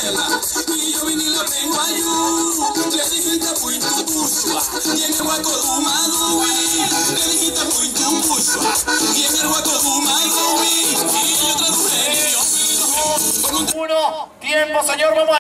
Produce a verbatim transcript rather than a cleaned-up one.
Y yo vine y lo tengo a you. Le dijiste muito bushwa. Y en el hueco de un maluí. Le dijiste muito bushwa. Y en el hueco de un maluí. Y yo traduje el idioma. Uno, tiempo, señor, vamos a...